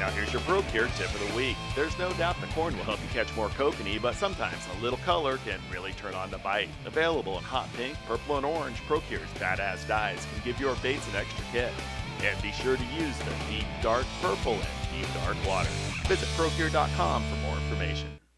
Now here's your Procure tip of the week. There's no doubt the corn will help you catch more kokanee, but sometimes a little color can really turn on the bite. Available in hot pink, purple, and orange, Procure's Bad Azz dyes can give your baits an extra kick. And be sure to use the deep dark purple and deep dark water. Visit Procure.com for more information.